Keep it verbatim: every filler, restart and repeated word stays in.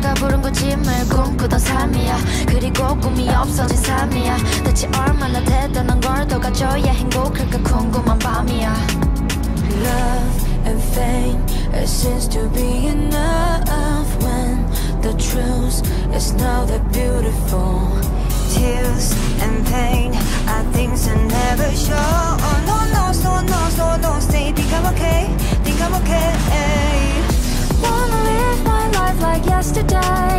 내가 부른 거짓말 꿈꾸던 삶이야. 그리고 꿈이 없어진 삶이야. 대체 얼마나 대단한 걸 더 가져야 행복할까 궁금한 밤이야. Love and fame, it seems to be enough when the truth is not that beautiful. Tears and pain are things I never show. Oh no, no, so no, so don't say think I'm okay, think I'm okay. Wanna live my life like yesterday.